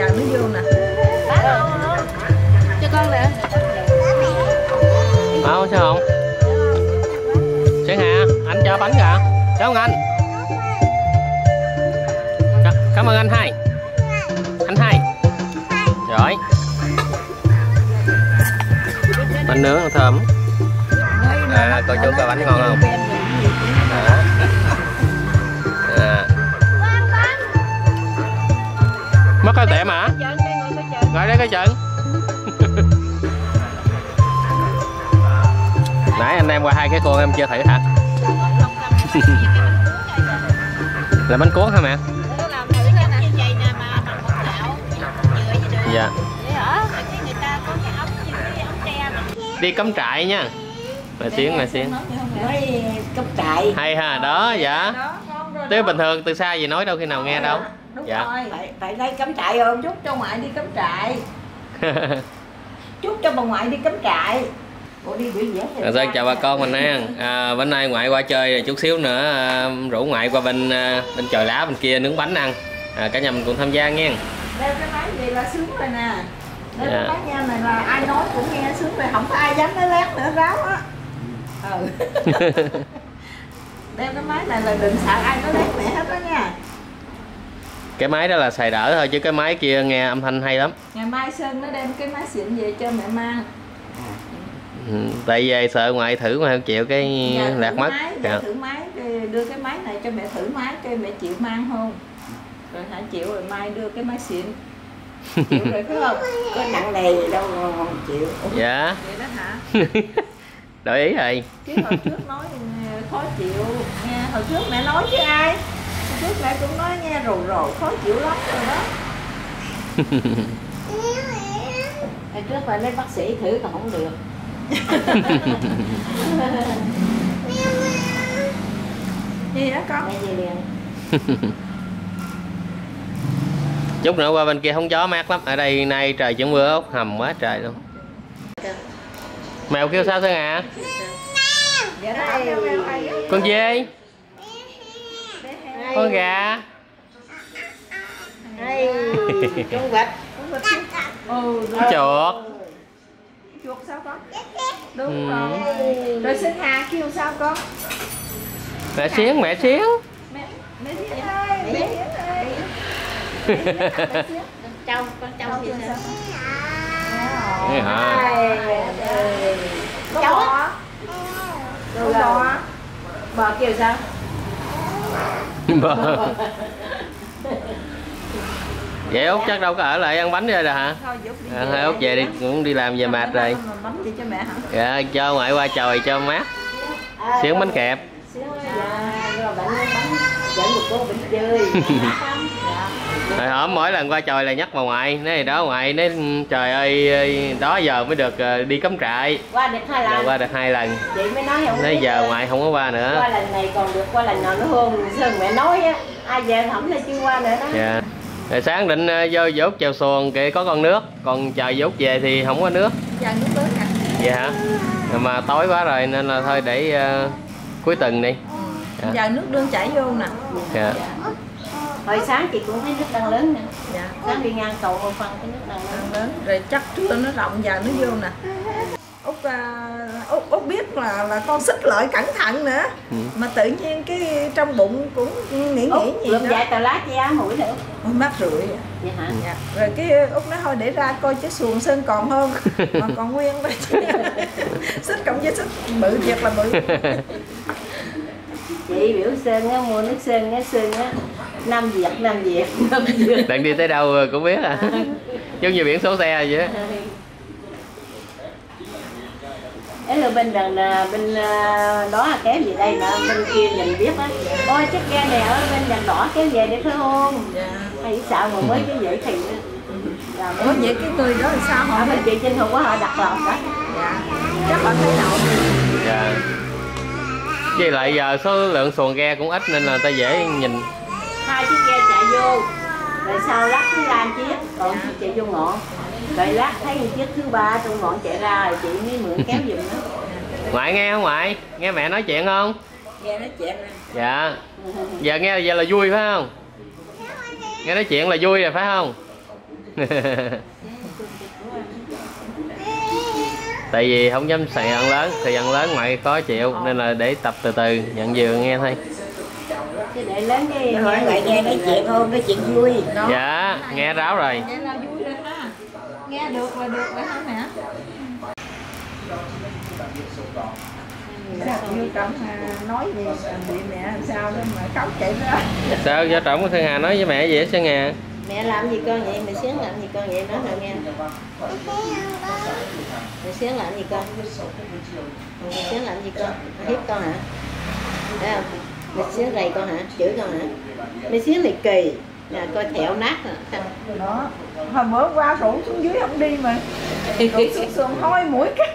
giờ nó vô nè. Cho con nè. Sao không? Sáng Hà, anh cho bánh kìa. Cảm ơn anh. Cảm ơn anh hai. Anh hai. Rồi. Bánh nướng thơm. À, coi chú coi bánh ngon không? Mất cái tiệm hả? Ngồi đây coi chừng. Nãy anh em qua hai cái con em chưa thử hả? Là bánh cuốn hả mẹ? Dạ. Đi cắm trại nha. Mẹ Xuyến. Nói cắm trại. Hay ha, đó dạ. Tới bình thường từ xa gì nói đâu khi nào nghe đâu. Đúng dạ. Rồi. Tại đây cắm trại không? Chúc cho ngoại đi cắm trại. Chúc cho bà ngoại đi cắm trại. Ủa đi biểu diễn. Sơn chào bà con mình nha. Bữa nay ngoại qua chơi chút xíu nữa, rủ ngoại qua bên chòi lá bên kia nướng bánh ăn. Cả nhà mình cùng tham gia nghe. Đeo cái máy gì là sướng rồi nè. Đeo cái máy nha này là ai nói cũng nghe sướng rồi, không có ai dám nói lét nữa ráo á. Đeo cái máy này là đừng sợ ai nói lét mẹ hết đó nha. Cái máy đó là xài đỡ thôi chứ cái máy kia nghe âm thanh hay lắm. Ngày mai Sơn nó đem cái máy xịn về cho mẹ mang. Tại về sợ ngoại thử mà không chịu cái lạc mất. Thử máy, đưa cái máy này cho mẹ thử máy cho mẹ chịu mang không? Rồi hả chịu rồi mai đưa cái máy xịn. Chịu rồi phải không? Có nặng nề gì đâu không chịu. Dạ. Vậy đó hả? Đổi ý rồi. Chứ hồi trước nói khó chịu nghe, hồi trước mẹ nói chứ ai? Hồi trước mẹ cũng nói nghe rồi khó chịu lắm rồi đó. Hồi trước phải lấy bác sĩ thử còn không được. Gì đó con? Mẹ gì liền. Chút nữa qua bên kia hóng gió mát lắm. Ở đây nay trời chuyển mưa ốc hầm quá trời luôn. Mèo kêu sao Sơn à? Con dê. Con gà. Con vịt. Chuột. Chuột sao con? Đúng rồi. Rồi Sơn Hà kêu sao con? Mẹ Xuyến. Mẹ Xuyến ơi, mẹ Xuyến ơi. Con Châu thì sao? Có bò. Có bò. Bò kêu sao? Bò. Vậy Út chắc đâu có ở lại ăn bánh rồi đó hả? Thôi Út về đi, cũng đi làm về mệt rồi. Bánh gì cho mẹ hả? Dạ, cho ngoại qua chòi cho mát. Xuyến bánh kẹp. Hồi hổm mỗi lần qua chòi là nhắc bà ngoại, nói đó ngoại, nói trời ơi đó giờ mới được đi cắm trại. Qua được 2 lần. Qua được 2 lần. Chị mới nói không. Nói giờ ngoại không có qua nữa. Qua lần này còn được, qua lần nào nó hôn Sơn mẹ nói á, ai về hổng là chưa qua nữa đó. Dạ. Rồi sáng định vô dốt chèo xuồng kìa có con nước, còn chờ dốt về thì không có nước. Giờ nước lớn nè. Dạ hả? Rồi mà tối quá rồi nên là thôi để cuối tuần đi. Dạ. Giờ nước đương chảy vô nè. Dạ. Hồi sáng chị cũng thấy nước đang lớn nè. Dạ. Sáng đi ngang cầu một phần cái nước đang lớn. Rồi chắc trưa nó rộng giờ nó vô nè. Út biết là con xích lợi cẩn thận nữa. Mà tự nhiên cái trong bụng cũng nghĩ gì Lụm đó. vài tờ lá che mũi nữa. Ôi mát rượi. Vậy hả? Dạ. Rồi cái Út nói thôi để ra coi chứ xuồng Sơn còn hơn. Mà còn nguyên đây. Xích cộng với xích bự thiệt là bự. Chị biểu Sơn á, mua nước Sơn á, Sơn á 5 Việt. Đang đi tới đâu cũng biết à. Giống như biển số xe vậy á. Ấy là bên đằng bên đó kéo về đây nè, bên kia nhìn biết á. Ôi chiếc ghe này ở bên đằng đỏ kéo về để phải không? Dạ. Hay sao mà mới cái vậy thì Ủa vậy cái người đó là sao họ? bên chị Trinh Hùng có họ đặt lọt đó. Dạ. Chắc họ thấy đậu. Dạ. Với lại giờ số lượng xuồng ghe cũng ít nên là ta dễ nhìn. 2 chiếc ghe chạy vô, rồi sau lắc thứ 3 chiếc, còn chị chạy vô ngọn. Rồi lát thấy chiếc thứ 3 trong ngọn chạy ra rồi chị mới mượn kéo giùm đó. Ngoại nghe không ngoại? Nghe mẹ nói chuyện không? Nghe nói chuyện nè. Dạ. Giờ nghe giờ là vui phải không? Nghe nói chuyện là vui rồi phải không? Tại vì không dám xài ăn lớn, thì ăn lớn ngoại khó chịu nên là để tập từ từ nhận vừa nghe thôi. Chứ để lớn cái hỏi lại nghe nói chuyện không, nói chuyện vui. Dạ, nghe ráo rồi. Nghe là vui rồi ha. Nghe được là hả mẹ? Sao như Trọng nói gì bị mẹ sao đó mà khóc chạy ra. Sao do Trọng Sơn Hà nói với mẹ gì hết Sơn Hà? mẹ làm gì con vậy, mẹ Xuyến làm gì con vậy, nói rồi nghe. Mẹ Xuyến làm gì con? Mẹ Xuyến làm gì con? Hiếp con hả? Thấy không? Mẹ Xuyến rầy con hả? Chửi con hả? Mẹ Xuyến thì kỳ. Nè coi thẹo nát hả? Đó. Hồi bữa qua rủ xuống dưới không đi mà. Rủ xuống xuồng hôi mũi cắn.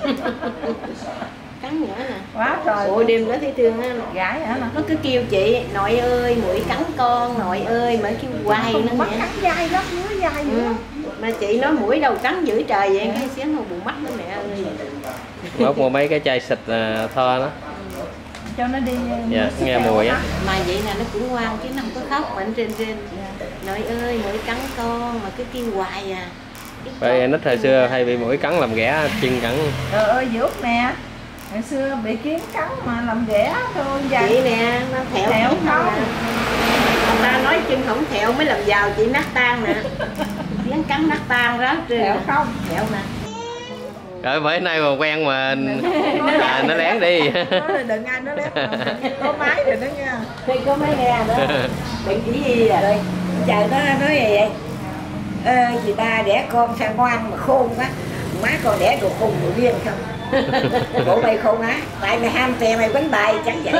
Cắn nữa nè. Quá trời. Ôi đêm đó thấy thương á. Gái hả? Nó cứ kêu chị, nội ơi mũi cắn con, nội ơi, mà kêu hoài nó Mắt vậy. cắn dai lắm, ngứa dai dữ. Mà chị nói mũi đâu cắn dữ trời vậy, cái Xuyến không buồn mắt đó mẹ ơi. Mốt mua mấy cái chai xịt tho đó. Cho nó đi. Dạ, nghe mùi á. Mà vậy nè nó cũng ngoan chứ nó không có khóc, mà anh trên. Nội ơi mũi cắn con mà cứ kêu hoài à. Vậy nít hồi xưa hay bị mũi cắn làm ghẻ chân cắn. Trời ơi dữ nè. Hồi xưa bị kiến cắn mà làm ghẻ thôi. Chị nè, nó thẹo không nè. Người ta nói chân không thẹo mới làm giàu, chị nát tan nè. Tiếng cắn nát tan đó. Thẹo không? Thẹo nè. Rồi bữa nay mà quen mà nó lén đi. Đừng ai nó lén. Có máy rồi đó nha. Thì có mấy nghe đó. Đừng chỉ gì à. Rồi trời nó nói vậy. Chị ba đẻ con sao ngoan mà khôn quá. Má con đẻ đồ khùng đồ điên không? Bộ mày khôn á, tại mày ham tiền mày quánh bài chẳng vậy.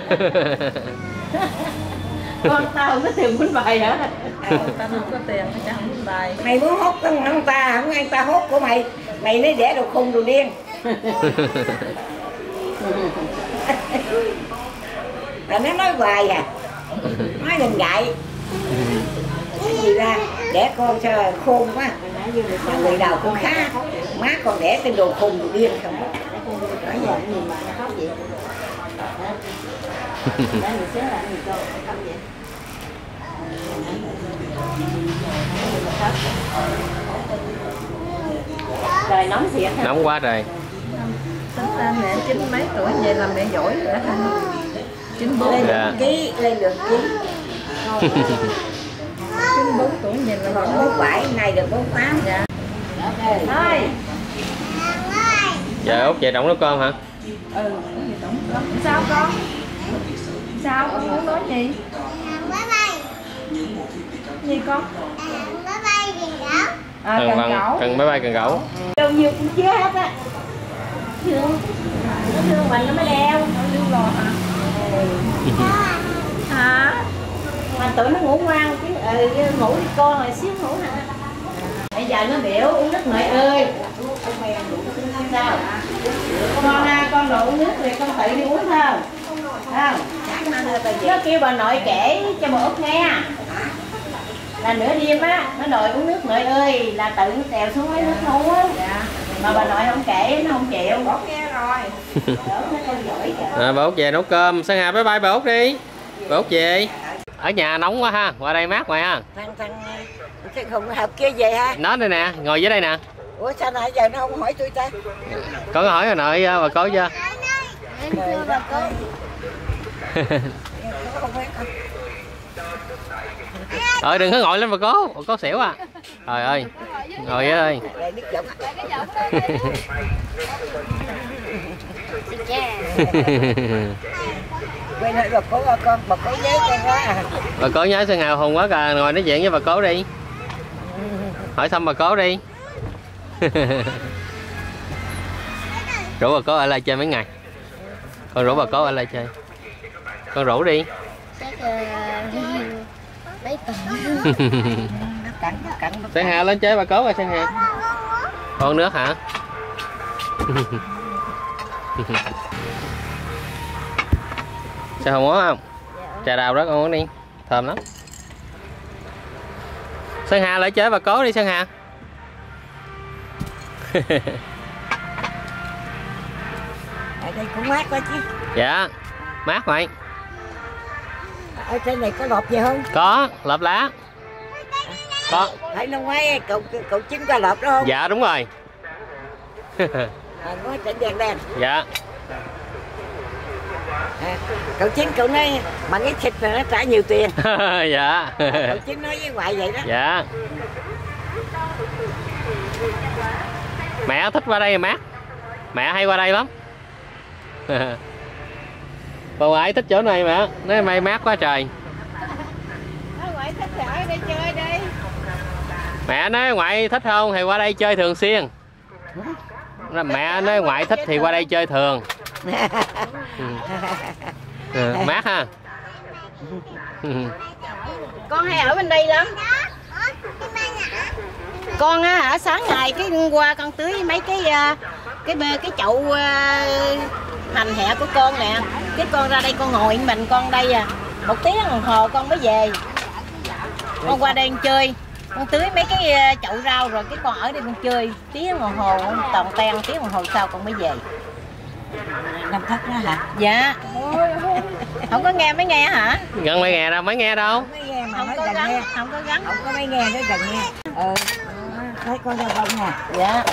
Con tao không có tiền quýnh bài hả? Ta không có tiền nó chẳng không bài. Mày muốn hốt con ta, không ăn ta hốt của mày. Mày nói đẻ đồ khùng đồ điên. Rồi nó nói hoài à. Nói đừng ngại. Gì ra đẻ con sao khôn quá. Mà người nào cũng khá. Má con đẻ tên đồ khùng đồ điên không. Nói giờ nhìn mà nó khóc vậy. Để mình xíu lại mình cho khóc vậy. Trời nóng thiệt ha. Nóng quá trời. Tính ra mẹ 90 mấy tuổi về làm mẹ giỏi rồi hả? 94. Lên Dạ. được ký, lên được ký. 94 tuổi về làm Còn 47, nay được 48. Dạ. Thôi. Giờ Út về Trọng nấu cơm hả? Ừ, sao con? Sao con muốn nói gì? Gì con? À, cần gỗ. Cần máy bay cần gỗ. Đâu nhiều cũng chưa hết á. Thương. Nó thương mình nó mới đeo. Nó lưu lò hả? Hả? Mà tụi nó ngủ ngoan chứ ngủ đi con rồi xíu ngủ hả? Bây giờ nó biểu uống nước nội ơi. Sao? Con nội uống nước thì con tự đi uống thôi. Không? Nó kêu bà nội kể cho bà Út nghe. Là nửa đêm á, nó đòi uống nước nội ơi, là tự nó tèo xuống lấy nước nấu á. Mà bà nội không kể, nó không chịu. Có nghe rồi. Bà Út về nấu cơm. Sơn Hà bye bye bà Út đi. Bà Út về. Ở nhà nóng quá ha, qua đây mát ngoài ha. Thằng Hùng học kia về ha. Nó đây nè, ngồi dưới đây nè. Ủa sao nãy giờ nó không hỏi tôi ta? Có hỏi hồi nội bà cố chưa? Bà có. Rồi đừng có ngồi lên bà cố xỉu à. Trời ơi, ngồi dưới đây. Quên lại bà cố con, bà cố nhớ con quá à. Bà cố nhớ Sơn Hà Hùng quá cả, ngồi nói chuyện với bà cố đi. Hỏi thăm bà cố đi. Rủ bà cố ở lại chơi mấy ngày. Con rủ bà cố ở lại chơi. Con rủ đi. Mấy tuần. Sơn Hà lên chơi bà cố rồi Sơn Hà. Con nước hả? Sao không uống không? Trà đào rất ngon đi. Thơm lắm. Sơn Hà lại chơi bà cố đi Sơn Hà. Ở đây cũng mát quá chứ. Dạ, mát mày. Ở trên này có lọp gì không? Có, lợp lá. Có. Thấy năm ngoái cậu Chính qua lợp đó không? Dạ đúng rồi. Có chỉnh đèn đèn. Dạ. Cậu Chính cậu nói mà cái thịt này nó trả nhiều tiền. Dạ. Cậu Chính nói với ngoại vậy đó. Dạ. Mẹ thích qua đây mát. Mẹ hay qua đây lắm. Bà ngoại thích chỗ này mẹ. Nói may mát quá trời. Ngoại thích thì ở đây chơi đi. Mẹ nói ngoại thích không thì qua đây chơi thường xuyên. Mẹ nói ngoại thích thì qua đây chơi thường. Mát ha. Con hay ở bên đây lắm. Con á hả, sáng ngày cái qua con tưới mấy cái chậu hành hẹ của con nè. Cái con ra đây con ngồi mình con đây 1 tiếng đồng hồ con mới về. Con qua đây chơi, con tưới mấy cái chậu rau rồi cái con ở đây con chơi tiếng đồng hồ, toàn ten tiếng đồng hồ sau con mới về. Năm Thất đó hả? Dạ. Không có nghe mới nghe hả? Gần mấy nghe đâu, mấy nghe đâu. Không có nghe mà Không nói có gần gắn, nghe. không có gắn. Không có mấy nghe nói gần nghe. Thấy con ra bông nè. Dạ.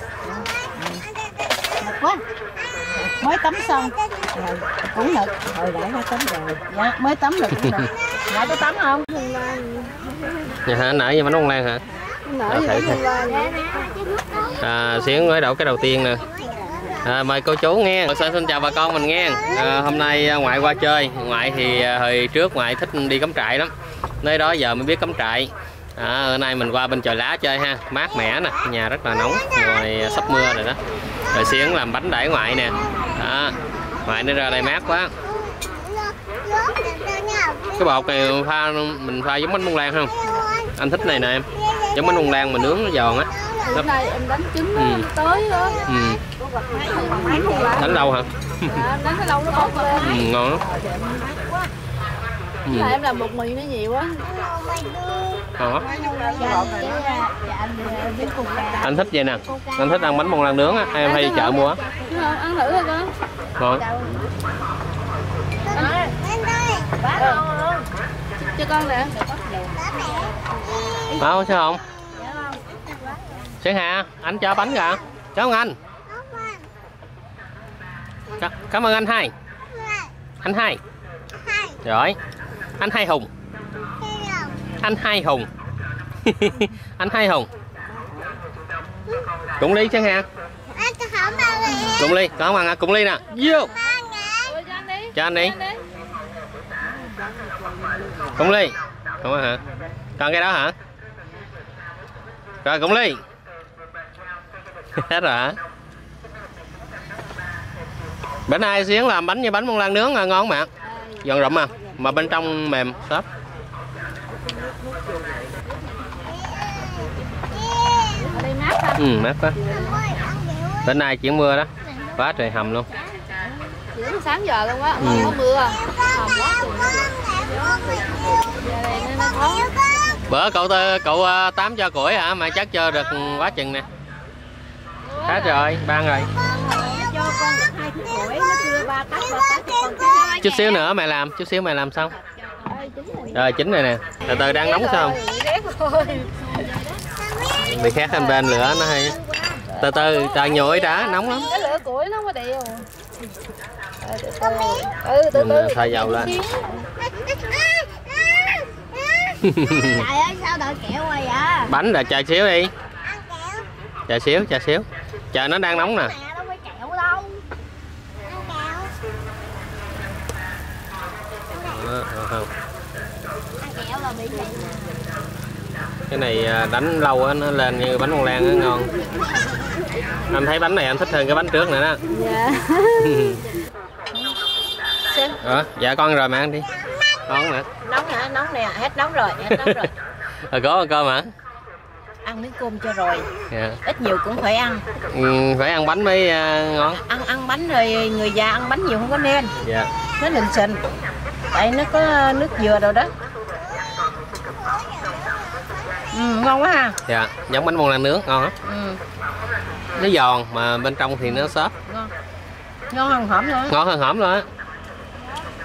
Quá. Mới tắm xong. Cũng được. Hồi nãy nó tắm rồi. Dạ, mới tắm được cũng được. Dạ có tắm không? Dạ hả, nãy giờ bánh bông lan hả? Xuyến mới đậu cái đầu tiên nè. Mời cô chú nghe. Xin chào bà con mình nghe. Hôm nay ngoại qua chơi. Ngoại thì hồi trước ngoại thích đi cắm trại lắm. Nơi đó giờ mới biết cắm trại. Hôm nay mình qua bên Chòi Lá chơi ha. Mát mẻ nè, nhà rất là nóng. Ngoài sắp mưa rồi đó. Rồi Xuyến làm bánh đãi ngoại nè. Ngoại nó ra đây mát quá. Cái bột này mình pha giống bánh bông lan không? Anh thích này nè em. Giống bánh bông lan mà nướng nó giòn á. Hôm nay em đánh trứng tới đó. Đánh lâu hả? Đánh cái lâu nó bốc lên. Ngon lắm. Là em làm bột mì nó nhiều quá. Ngon lắm. Anh thích vậy nè. Anh thích ăn bánh bông lan nướng á. Em hay đi chợ mua á. Ăn thử thôi con. Ngon. Cho con nè. Sao không? Sáng Hà, anh cho bánh kìa. Cảm ơn anh. Cảm ơn anh Hai. Anh Hai. Rồi. Anh Hai Hùng. Anh Hai Hùng. Anh Hai Hùng. Cũng ly Sáng Hà. Cũng ly, có không ăn cũng ly nè. Vô. Cho anh đi. Cũng ly. Không hả? Còn cái đó hả? Rồi cũng ly. Hết rồi hả? Bữa nay Xuyến làm bánh như bánh bông lan nướng ngon mà. Giòn rụm mà bên trong mềm xốp. Mát quá. Bữa nay chuyển mưa đó. Quá trời hầm luôn. Chỉ đến sáng giờ luôn á, có mưa. Hầm quá. Giờ này nó thoáng. Bữa cậu Tám cho củi hả? Mà chắc cho được quá chừng nè. Hết rồi, ban rồi. Cho con được 2 thước củi, nó chưa 3 tấc con Chút xíu nữa mẹ làm, chút xíu mẹ làm xong. Rồi chín rồi nè. Từ từ đang nóng sao? Bị khác bên bên lửa nó hay. Từ từ trời nguội đã, nóng lắm. Cái lửa củi nó có đều. Mình thay dầu lên. Trời ơi sao đợi kẹo rồi vậy? Bánh là chờ xíu đi. Chờ xíu, chờ xíu. Chờ nó đang nóng nè. Đâu phải kẹo đâu. Không. Ăn kẹo là bị gì? Cái này đánh lâu á nó lên như bánh bông lan nó ngon. Anh thấy bánh này anh thích hơn cái bánh trước nữa đó. Dạ. Dạ con rồi mà ăn đi. Ngon nè. Nóng hả? Nóng nè, hết nóng rồi, hết nóng rồi. Có ăn cơm hả? Ăn miếng cơm cho rồi. Dạ. Ít nhiều cũng phải ăn. Phải ăn bánh mới ngon. Ăn bánh rồi người già ăn bánh nhiều không có nên. Dạ. Nó lình xình. Tại nó có nước dừa đâu đó. Ngon quá ha. Dạ, giống bánh bông lan nướng ngon lắm. Nó giòn mà bên trong thì nó xốp. Ngon hơn hổm nữa. Ngon hơn hổm luôn á.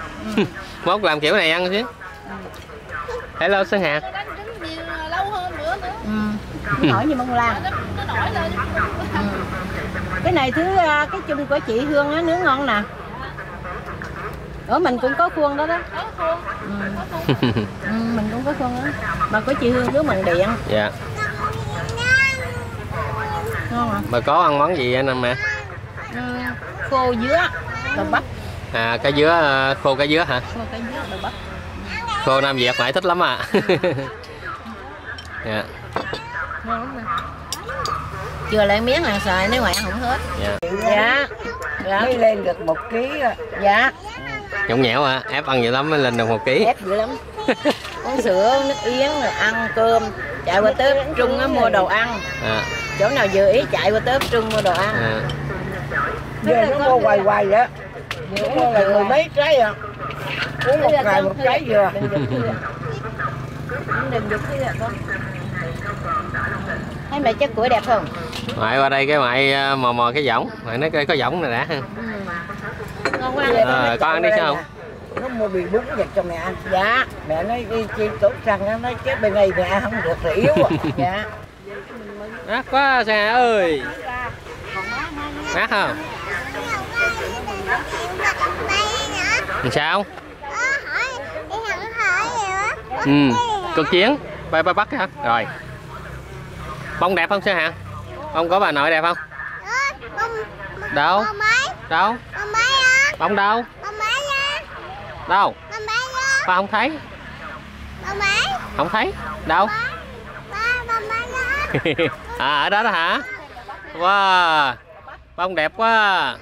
Mốt làm kiểu này ăn chứ. Hello Sơn Hà. Đánh trứng nhiều lâu hơn nữa. nổi như bông lan. Cái này cái chung của chị Hương á, nướng ngon nè. Ở mình cũng có khuôn đó đó. Mình cũng có khuôn đó. Mà của chị Hương nướng bằng điện. Dạ. Ngon à? Bà có ăn món gì anh em mẹ? Khô dứa, đậu bắp. À, cá dứa, khô cá dứa hả? Khô cá dứa, đậu bắp. Khô Nam Việt mãi thích lắm à. Dạ. Ngon lắm nè. Chưa lại miếng là xài nếu ngoại ăn không hết. Dạ. Dạ. Dạ. Mới lên được 1 kg rồi. Dạ. Nhõng nhẽo hả? Ép ăn nhiều lắm mới lên được 1 kg. Ép dữ lắm. Uống sữa, nước yến, rồi ăn cơm. Chạy qua tới Trung á mua đồ ăn. À. Chỗ nào vừa ý chạy qua tới Trung mua đồ ăn. À. Giờ nó mua hoài hoài đó. Nó mua là 10 mấy trái à. Uống một ngày 1 trái vừa. Đừng giục thế con. Thấy mẹ chắc củi đẹp không? Ngoại qua đây cái ngoại mò cái võng. Ngoại nói có võng này đã. Ngon quá. Con ăn đi sao không? Nó mua bì bún vậy cho mẹ ăn. Dạ. Mẹ nói đi chi tốt răng, nó nói chết bên này mẹ không được thì yếu à. Dạ. Mát quá Sa ơi. Mát không? Sao? Cực chiến. Bay bắt hả? Rồi. Bông đẹp không Sa hả? Bông có bà nội đẹp không? Đâu? Đâu? Bông đâu? Đâu? Ba không thấy. Không thấy. Đâu? À ở đó đó hả? Wow. Bông đẹp quá.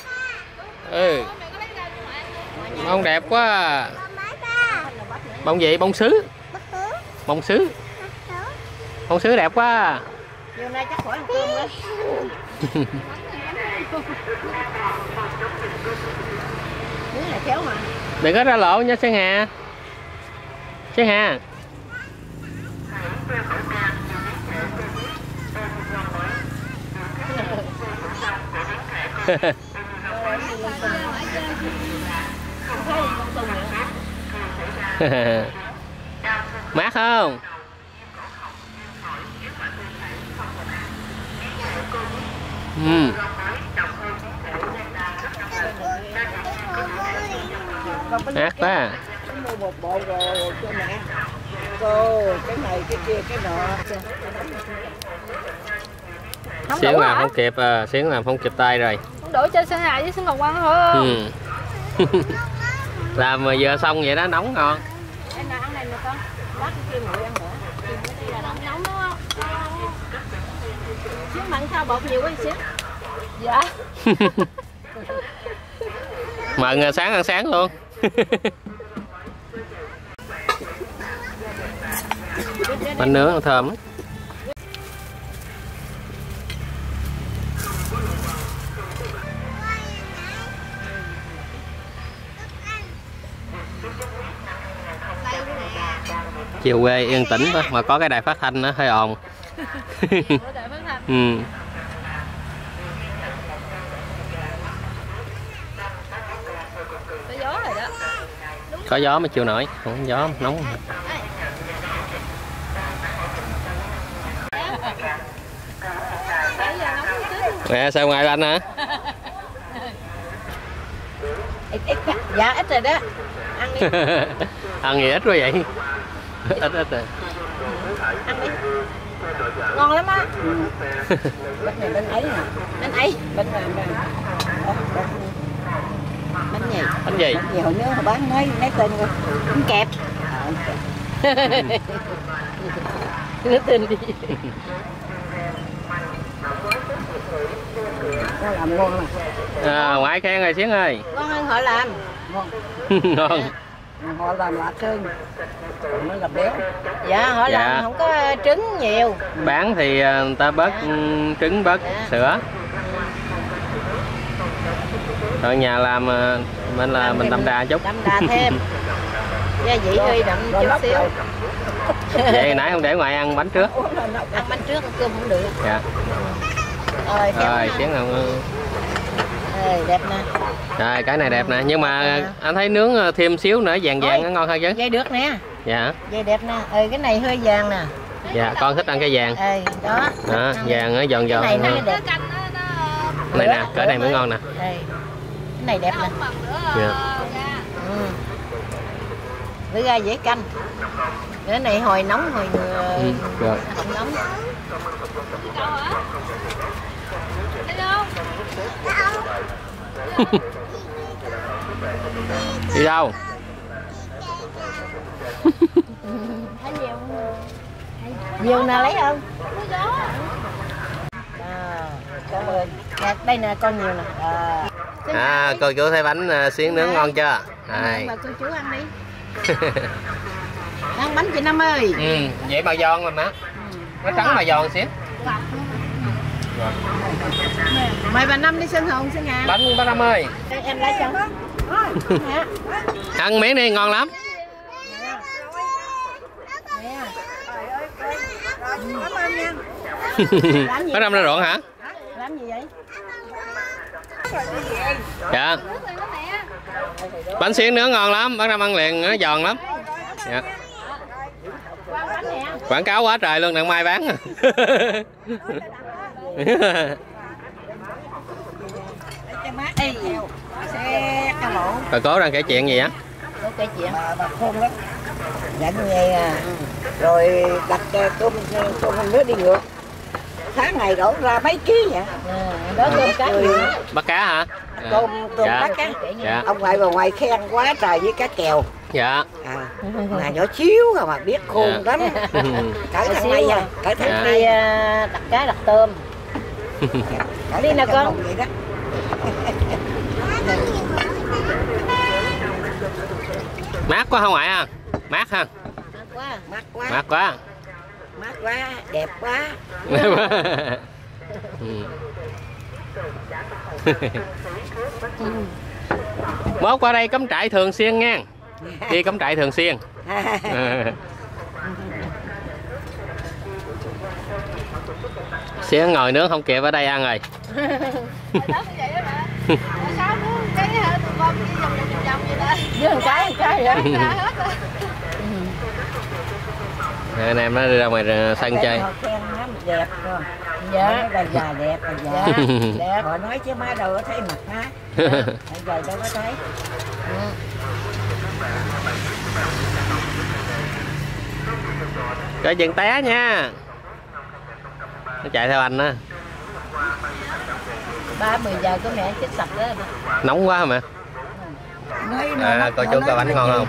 Bông đẹp quá. Bông gì? Bông sứ. Bông sứ. Bông sứ đẹp quá. Chiều nay chắc khỏi ăn cơm đó. Miếng này khéo mà. Đừng có ra lộ nha Sen Hà. Sen Hà. Mát không? Mát quá. Mua một bộ rồi cho mẹ. Cô, cái này, cái kia, cái nọ. Xíu làm không kịp, xíu làm không kịp tay rồi. Không đổ cho Sơn Hà với Sơn Ngọc Quang thôi không? Làm mà giờ xong vậy đó, nóng ngon. Em nào ăn này nè con. Lát kia nguội ăn nữa. Đây là nóng nóng đúng không? Xíu mặn sao bột nhiều quá xíu. Dạ. Mận sáng ăn sáng luôn. Bánh nướng thơm lắm. Chiều quê yên tĩnh quá mà có cái đài phát thanh nó hơi ồn. Có gió rồi đó. Có gió mà chịu nổi, không có gió nóng. Mẹ sao ngoài anh hả? Ít dạ ít rồi đó. Ăn đi. Ăn gì ít quá vậy? Ít rồi. Ăn đi. Ngon lắm á. Bánh này bánh ấy nè. Bánh ấy. Bánh này nè. Bánh gì? Bánh gì? Bánh gì hồi nữa bán nói tên coi. Bánh kẹp. Nói tên đi. Nó làm ngon nè. Ngoại khen rồi Xuyến ơi. Ngon hơn họ làm. Ngon. Ngon. Họ làm lạ hơn. Nó là béo. Dạ họ làm không có trứng nhiều. Bán thì người ta bớt trứng bớt sữa. Rồi nhà làm mình là mình đậm đà chút. Đậm đà thêm. Gia vị hơi đậm chút xíu. Vậy nãy không để ngoại ăn bánh trước. Ăn bánh trước ăn cơm không được. Dạ. Rồi Xuyến không. Đẹp nè. Rồi cái này đẹp nè, nhưng mà anh thấy nướng thêm xíu nữa vàng vàng nó ngon hơn chứ. Dây được nè. Dạ. Dây đẹp nè. Cái này hơi vàng nè. Dạ, con thích ăn cái vàng. Đó. Đó, vàng nó giòn giòn. Cái này nó đẹp. Này nè, cỡ này mới ngon nè. Đây. Cái này đẹp nè. Dạ. Bữa ra dễ canh. Cái này hồi nóng hồi Rồi. không nóng. Đi đâu? Nhiều nè lấy không? Cảm ơn. Đây nè con nhiều nè. Cô chú thấy bánh xiên nướng ngon chưa? Mà cô chú ăn đi. Ăn bánh chị Năm ơi. Vậy mà giòn mà má. Nó trắng mà giòn xíu. Mời bà Năm đi sân hồn xin nhà. Bánh bác Năm ơi. Em lấy cho. Ăn miếng đi, ngon lắm. Bác Năm ra ruộng hả? Làm gì vậy? Dạ. Bánh xiên nướng ngon lắm, bác Năm ăn liền nó giòn lắm. Dạ. Quảng cáo quá trời luôn, đặng mai bán. Bà cố đang kể chuyện gì á? Kể chuyện. Bà khôn lắm. Dẫn về rồi đặt tôm nước đi ngược. Tháng ngày đổ ra mấy ký vậy. Đó tôm cá nhiều. Bắt cá hả? Tôm Dạ. bắt cá. Dạ. Ông ngoại bà ngoại khen quá trời với cá kèo. Dạ. Mà nhỏ xíu mà biết khôn lắm. Cỡ thằng này à, cỡ thằng Đi đặt cá đặt tôm. Đi nào con. Vậy đó. Mát quá không ngoại ha? Mát ha? Mát quá. Mát quá. Mát quá, đẹp quá. Mốt qua đây cắm trại thường xuyên nha. Đi cắm trại thường xuyên. Xuyên ngồi nướng không kịp ở đây ăn rồi. Với một cái vậy đó. Anh em nó đi ra ngoài sân chơi. Khen nó đẹp rồi. Dạ. Bà già đẹp, bà già. Đẹp. Họ nói chứ má đâu có thấy mặt má. Bây giờ đâu có thấy. Coi chừng té nha. Nó chạy theo anh á. 3-10 giờ có mẹ chết sạch đó. Nóng quá hả mẹ? Coi chú coi bánh ngon không?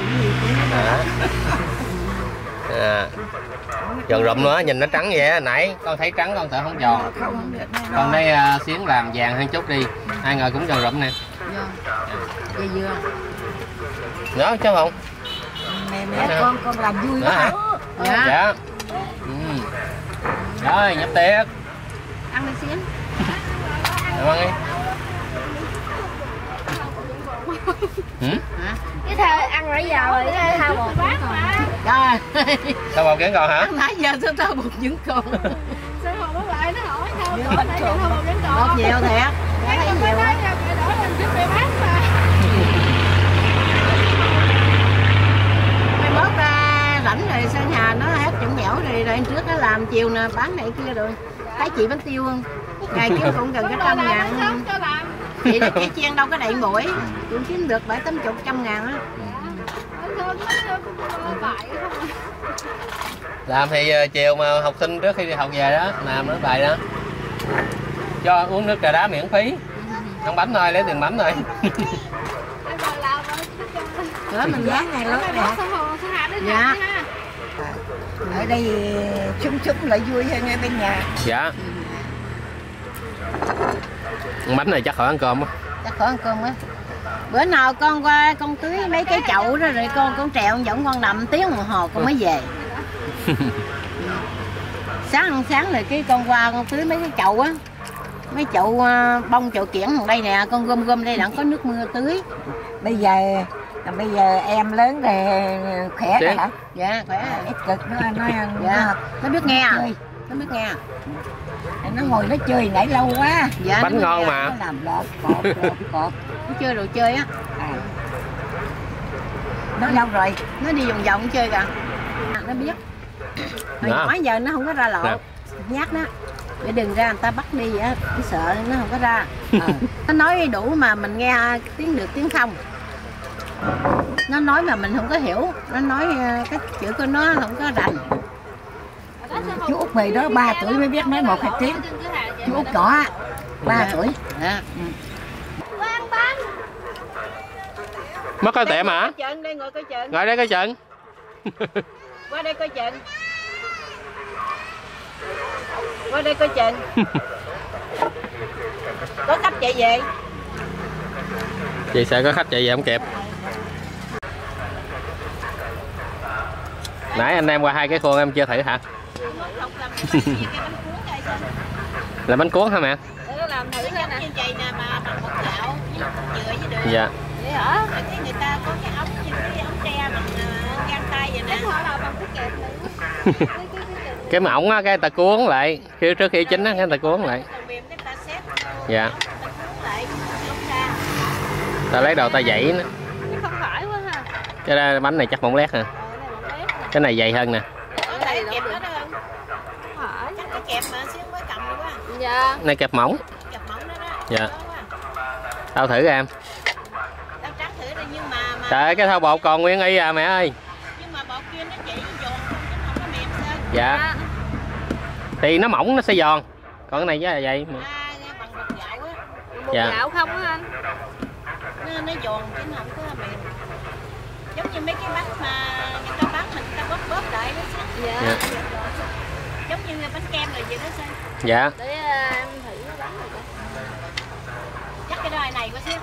Giòn rụm nữa, nhìn nó trắng vậy. Nãy con thấy trắng con sợ không giòn. Con đây xiến làm vàng hơn chút đi. Hai người cũng giòn rụm nè. Dưa dưa. Nữa chứ không? Mẹ con làm vui quá hả? Dạ. Dạ. Rồi nhập tiệc. Ăn đi xiến. Ăn đi. Cái thao ăn nãy giờ rồi, cái thao bột bát mà. Trời. Sao bột vẫn còn hả? Nãy giờ sao tao bột vẫn còn. Sao hồi nó lại nó hỏi thao bột nãy giờ thao bột vẫn còn. Bột nhiều thiệt. Nãy giờ phải nói ra phải đổ lên giúp mẹ bát mà. Mai mốt rảnh rồi sang nhà nó hết chuẩn nhẽo rồi trước nó làm chiều nè bán này kia rồi. Thấy chị bánh tiêu không? Ngày kiếm cũng gần cái 100.000. Chị đó chị chiên đâu có đầy mũi. Cũng kiếm được 70-80 ngàn á. Làm thì chiều mà học sinh trước khi đi học về đó làm nữa bài đó. Cho uống nước trà đá miễn phí. Ăn bánh thôi, lấy tiền bánh thôi. Đó mình bán ngày lớn nè. Dạ. Ở đây chung lại vui hơn ngay bên nhà. Dạ. Bánh này chắc khỏi ăn cơm á. Chắc khỏi ăn cơm á. Bữa nào con qua con tưới mấy cái chậu đó rồi con trèo dẫn con nằm tiếng đồng hồ con mới về. Sáng rồi cái con qua con tưới mấy cái chậu á. Mấy chậu bông chậu kiển ở đây nè, con gom đây đặng có nước mưa tưới. Bây giờ em lớn rồi khỏe rồi hả? Dạ khỏe. Ít cực nó dạ. Nó biết nghe. Nó biết nghe. Nó ngồi nó chơi nãy lâu quá. Dạ, bánh ngon mà. Nó làm lọt cọp. Nó chơi đồ chơi á. Nó lâu rồi. Nó đi vòng vòng chơi kìa. Nó biết. Hồi nhỏ giờ nó không có ra lộ. Nè. Nhát đó. Để đừng ra người ta bắt đi á, sợ nó không có ra. Nó nói đủ mà mình nghe tiếng được tiếng không. Nó nói mà mình không có hiểu. Nó nói cái chữ của nó không có rành. Chú Út Bì đó 3 tuổi mới biết nói 1-2 tiếng. Chú Út nhỏ 3 tuổi. Mất coi tiệm hả? Đây ngồi coi trận. Ngồi đây coi trận. Qua đây coi trận. Qua đây coi trận. Có khách chạy về. Chị sợ có khách chạy về không kịp. Nãy anh em qua 2 cái khuôn em chưa thử hả? Là bánh cuốn hả mẹ? Làm thử cái này. Vậy nè mà bằng bột gạo, dừa với đường. Dạ. Vậy hả? Thấy người ta có cái ống như cái ống tre bằng găng tay vậy nè. Họ là bằng cái kẹp này. Cái mỏng á, cái ta cuốn lại trước khi chín á, cái ta cuốn lại. Dạ. Ta lấy đầu ta dãy nó. Không phải quá ha. Cái bánh này chắc mỏng lét hả? Cái này dày hơn nè. Cái kẹp nó đó không? Phải. Chắc cái kẹp mà xíu mới cầm được quá. Dạ. Này kẹp mỏng. Kẹp mỏng đó đó. Dạ. Tao thử em. Tao trắng thử đi nhưng mà Trời ơi, cái thau bột còn nguyên y à mẹ ơi. Nhưng mà bột kia nó chỉ giòn không chứ không có mềm sao? Dạ. Thì nó mỏng nó sẽ giòn. Còn cái này với là vậy. Bằng bột gạo á. Bột Dạ. gạo không á anh? Nó giòn chứ nó không có mềm. Giống như mấy cái bánh mà người ta bán mình ta bóp lại đó chứ. Dạ. Dạ. Giống như bánh kem rồi vậy đó sao? Dạ. Để em thử cái bánh này coi. Chắc cái đôi này có xíu.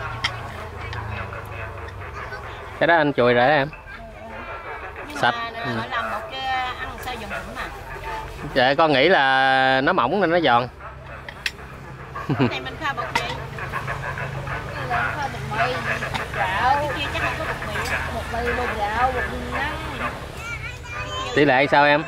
Cái đó anh chùi rồi đó em. Nhưng Sạch. mà họ làm một cái ăn sao giòn rụm mà. Dạ con nghĩ là nó mỏng nên nó giòn. Cái này mình pha bột gì? Cái này là pha bột mì, bột gạo. Cái kia chắc không có bột mì. Bột mì, bột gạo, bột năng. Tỷ lệ sao em?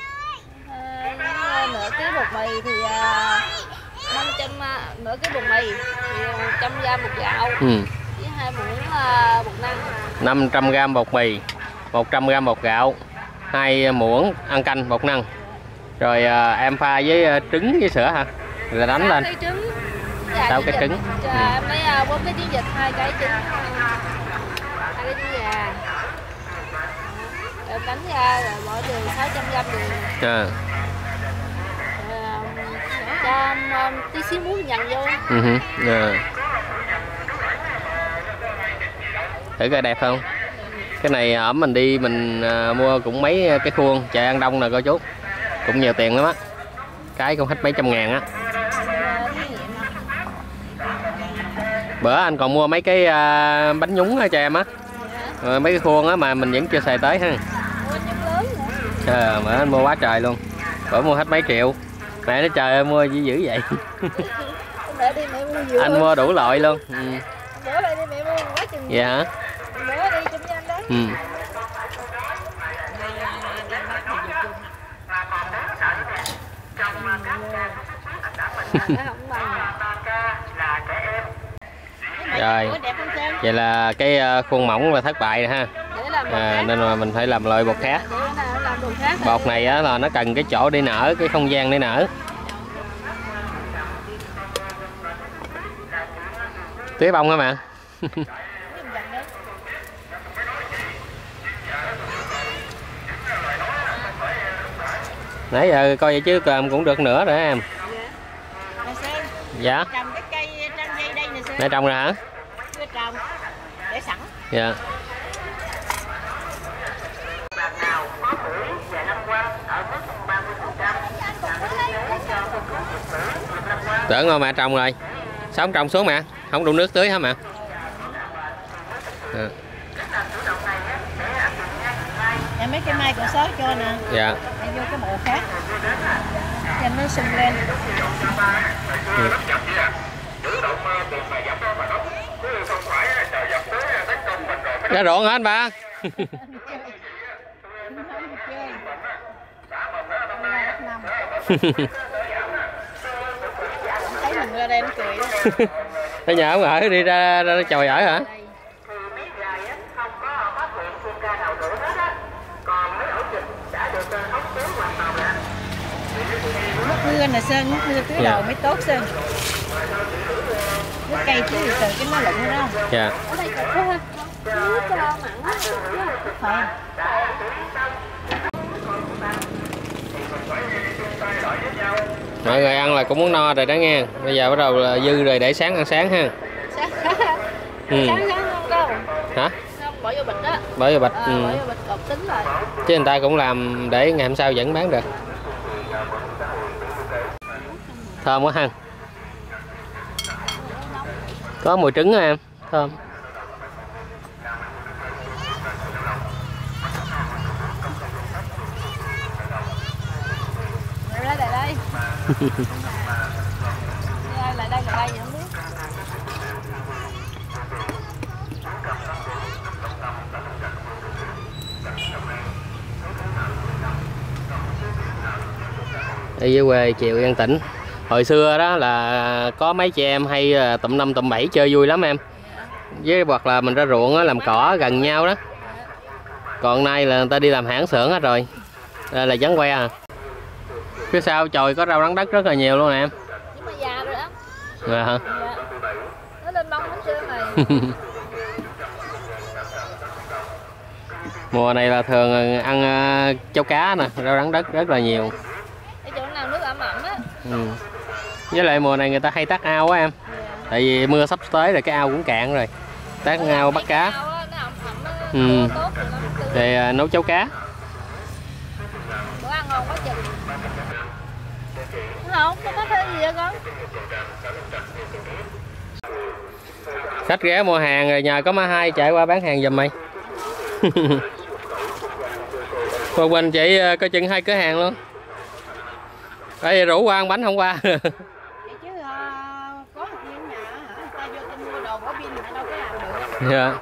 Nửa ký bột mì thì 500, nửa ký bột mì thì 100g bột gạo. Ừ. Với 2 muỗng bột năng. 500g bột mì, 100g bột gạo, 2 muỗng ăn canh bột năng. Rồi em pha với trứng với sữa hả? Rồi đánh lên. 3 cái trứng. 6 cái trứng. Em lấy 4 cái trứng vịt, 2 cái trứng, 2 cái trứng gà. Rồi đánh ra rồi bỏ đường 600g đường. À. Cho tí xíu muối dằn vô. Thử coi đẹp không? Cái này ở mình đi mình mua cũng mấy cái khuôn chợ An Đông nè cô chú. Cũng nhiều tiền lắm á. Cái cũng hết mấy trăm ngàn á. Bữa anh còn mua mấy cái bánh nhúng cho em á. Mấy cái khuôn á mà mình vẫn chưa xài tới ha. Mà anh mua quá trời luôn. Bữa mua hết mấy triệu. Mẹ nói trời ơi mua dữ vậy. Anh mua đủ loại luôn. Bữa đây đi mẹ mua quá chừng. Dạ hả? Bữa đi chụp với anh đó. Rồi. Vậy là cái khuôn mỏng là thất bại rồi ha. Nên là mình phải làm loại bột khác. Bột này á, là nó cần cái chỗ để nở, cái không gian để nở. Tía bông hả mẹ? Nãy giờ coi vậy chứ cơm cũng được nữa rồi em. Dạ. Trồng cái cây trang dây đây nè xem. Nãy trồng rồi hả? Chưa trồng. Để sẵn. Dạ. Tưởng rồi mẹ trồng rồi. Sao không trồng xuống mẹ? Không đủ nước tưới hả mẹ? À. Em mấy cái mai còn sót cho nè. Dạ. Em vô cái bộ khác. Cho nó sung lên. Ra ruộng hả anh ba? Thấy mình ra đây nó cười đó. Ở nhà không ở đi ra chòi ở hả? mưa nè Sơn, nước mưa tưới đầu mới tốt Sơn. Nước cây tưới từ từ cái nó lụng đó. Dạ. Ở đây cực quá ha. Nước mặn á. Phải. Mọi người ăn là cũng muốn no rồi đó nghe. Bây giờ bắt đầu là dư rồi để sáng ăn sáng ha. Sáng không đâu. Hả? Không, bỏ vô bịch đó. Bỏ vô bịch. Bỏ vô bịch cột tính rồi. Chứ người ta cũng làm để ngày hôm sau vẫn bán được. Thơm quá ha. Có mùi trứng hả em? Thơm. Lại đây. Lại đây gì không biết. Đi dưới quê chiều An Tĩnh. Hồi xưa đó là có mấy chị em hay tụm 5 tụm 7 chơi vui lắm em. Với hoặc là mình ra ruộng đó, làm cỏ gần nhau đó. Còn nay là người ta đi làm hãng xưởng hết rồi. Đây là vắng que à. Phía sau chồi có rau đắng đất rất là nhiều luôn nè em. Nhưng mà già rồi đó. Dạ hả? Dạ. Nó lên bông hết trơn rồi. Mùa này là thường ăn cháo cá nè, rau đắng đất rất là nhiều. Cái chỗ nào nước ẩm ẩm á. Với lại mùa này người ta hay tắt ao á em. Tại vì mưa sắp tới rồi cái ao cũng cạn rồi. Tắt ao bắt cá. Để nấu cháo cá. Bữa ăn ngon quá chừng. Không có thêm gì vậy con? Khách ghé mua hàng rồi nhờ có má Hai chạy qua bán hàng giùm mày. Cô Quỳnh chị coi chừng 2 cửa hàng luôn. Đây rủ qua ăn bánh không qua. Vậy chứ có một viên nhà hả? Người ta vô tin mua đồ bỏ pin mà đâu có làm được. Dạ.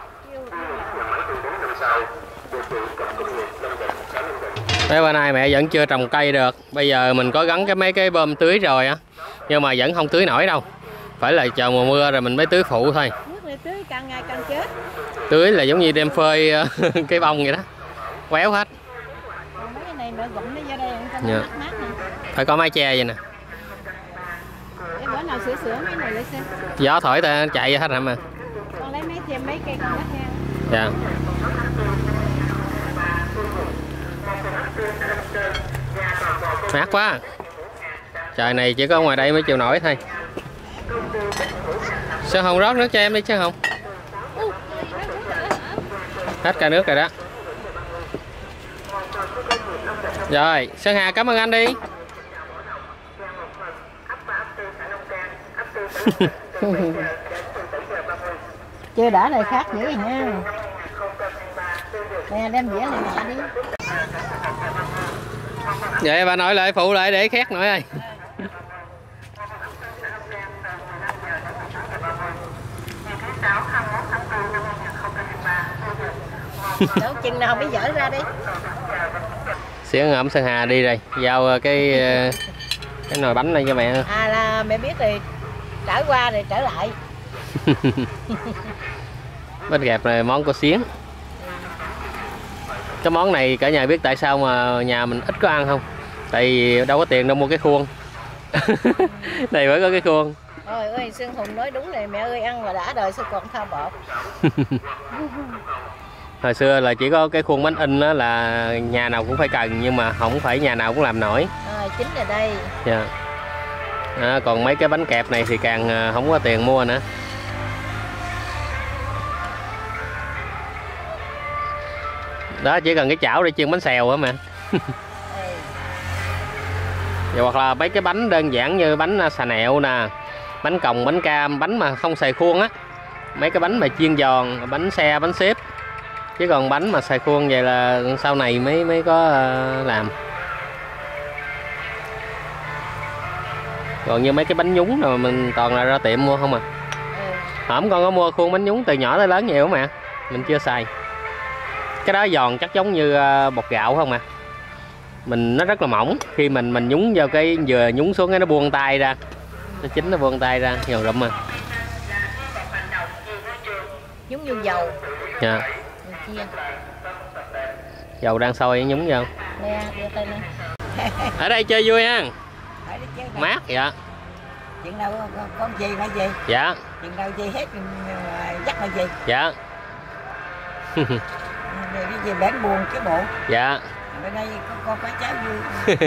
Mấy bữa nay mẹ vẫn chưa trồng cây được. Bây giờ mình có gắn mấy cái bơm tưới rồi á. Nhưng mà vẫn không tưới nổi đâu. Phải là chờ mùa mưa rồi mình mới tưới phụ thôi. Nước này tưới càng ngày càng chết. Tưới là giống như đem phơi cái bông vậy đó. Quéo hết. Còn mấy cái này mẹ gụm nó ra đây cho nó mát mát nè. Phải có mái che vậy nè. Để bữa nào sửa mấy này lại xem. Gió thổi ta chạy hết hả mà. Con lấy thêm mấy cây con lắc nha. Dạ. Mát quá. Trời này chỉ có ngoài đây mới chịu nổi thôi. Sao không rót nước cho em đi chứ không? Hết cả nước rồi đó. Rồi, Sơn Hà cảm ơn anh đi. Chưa đã lời khác dữ nha. Nè đem dĩa này mẹ đi. Vậy bà nội lại phụ lại để khét nội ơi. Đâu chừng nào mới dở ra đi. Xỉu ngậm Sơn Hà đi rồi, giao cái nồi bánh này cho mẹ. À là mẹ biết rồi, trở qua rồi trở lại. Bánh gẹp này món của Xiến. Cái món này cả nhà biết tại sao mà nhà mình ít có ăn không? Tại vì đâu có tiền đâu mua cái khuôn. Này phải có cái khuôn. Ôi ơi, Xuân Hùng nói đúng này mẹ ơi, ăn mà đã đời sao còn thao bột. Hồi xưa là chỉ có cái khuôn bánh in đó là nhà nào cũng phải cần, nhưng mà không phải nhà nào cũng làm nổi. Chính là đây. Yeah. Còn mấy cái bánh kẹp này thì càng không có tiền mua nữa. Đó chỉ cần cái chảo để chiên bánh xèo hả mẹ. Và hoặc là mấy cái bánh đơn giản như bánh xà nẹo nè, bánh còng, bánh cam, bánh mà không xài khuôn á, mấy cái bánh mà chiên giòn, bánh xe, bánh xếp. Chứ còn bánh mà xài khuôn vậy là sau này mới có làm. Còn như mấy cái bánh nhúng rồi mình toàn là ra tiệm mua không à. Hổm con có mua khuôn bánh nhúng từ nhỏ tới lớn nhiều mà mình chưa xài. Cái đó giòn chắc giống như bột gạo không à. Nó rất là mỏng, khi mình nhúng vào cái vừa nhúng xuống cái nó buông tay ra, nó chín nó buông tay ra giòn rụm à. Nhúng vô dầu. Dạ. Dầu đang sôi nhúng vào. Nè, đưa tay nè. Ở đây chơi vui ha. Phải đi chơi mát. Dạ. Chuyện đâu con gì là gì. Dạ. Chuyện đâu gì hết dắt là gì. Dạ. Rồi đi về bán buồn cái bộ. Dạ. Bên đây con có cháu vui.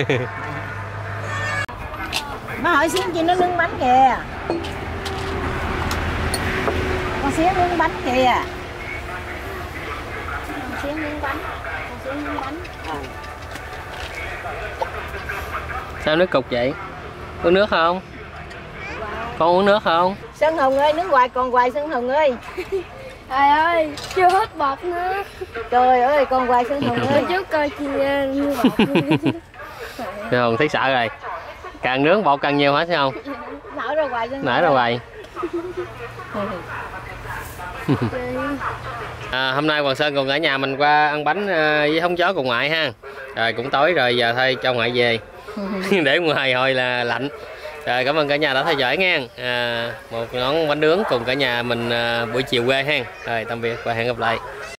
Má hỏi Xuyến chị nó nướng bánh kìa. Con Xuyến nướng bánh kìa. Con Xuyến nướng bánh. Con Xuyến nướng bánh. Sao nước cục vậy? Uống nước không? Con uống nước không? Sơn Hồng ơi, nướng hoài còn hoài Sơn Hồng ơi. Trời ơi, chưa hết bột nữa. Trời ơi, còn hoài Sơn Hồng ơi. Trước coi chi như bột nữa. Sơn Hồng thấy sợ rồi. Càng nướng bột càng nhiều hả Sơn Hồng? Nở ra hoài Sơn Hồng. Nãy ra hoài. Hôm nay Hoàng Sơn cùng cả nhà mình qua ăn bánh với hóng gió cùng ngoại ha. Rồi cũng tối rồi, giờ thôi cho ngoại về. Để ngoài hồi là lạnh. Rồi cảm ơn cả nhà đã theo dõi nha. Một món bánh nướng cùng cả nhà mình buổi chiều quê ha. Rồi tạm biệt và hẹn gặp lại.